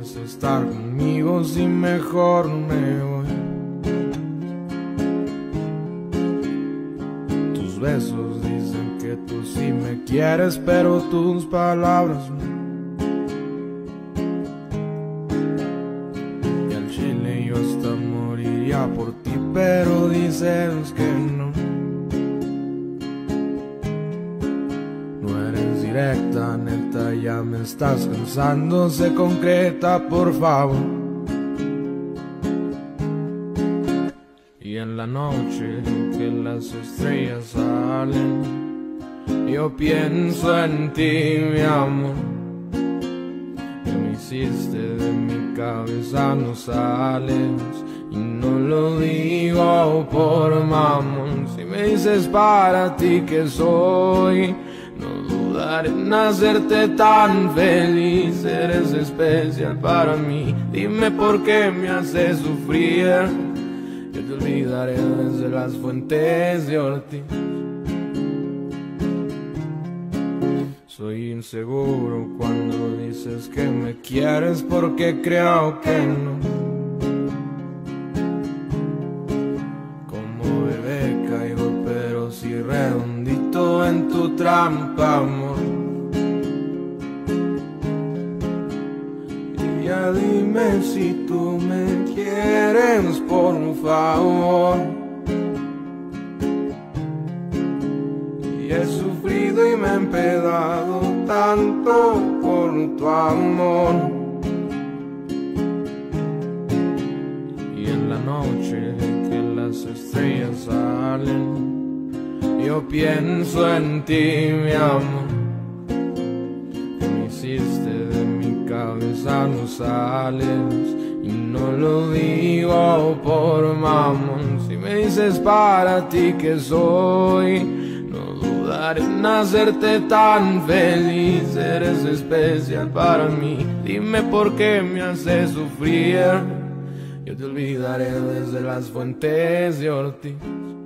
quieres estar conmigo si mejor me voy. Tus besos dicen que tú sí me quieres, pero tus palabras no. Y al chile yo hasta moriría por ti, pero dices que no. No eres directa, neta, ya me estás cansando. Sé concreta, por favor. Y en la noche que las estrellas salen, yo pienso en ti, mi amor. Que me hiciste de mi cabeza, no sales. Y no lo digo por mamón. Si me dices para ti que soy, no dudaré en hacerte tan feliz. Eres especial para mí. Dime por qué me haces sufrir. Yo te olvidaré desde las fuentes de Ortiz. Soy inseguro cuando dices que me quieres, porque creo que no. Como bebé caigo, pero sí redondito en tu trampa, amor. Y ya dime si tú me quieres, por favor. Y he sufrido y me he empedado tanto por tu amor. Y en la noche que las estrellas salen, yo pienso en ti, mi amor. Que me hiciste de mi cabeza, no sales. Y no lo digo por mamón. Si me dices para ti que soy, no dudaré en hacerte tan feliz. Eres especial para mí. Dime por qué me haces sufrir. Yo te olvidaré desde las fuentes de Ortiz.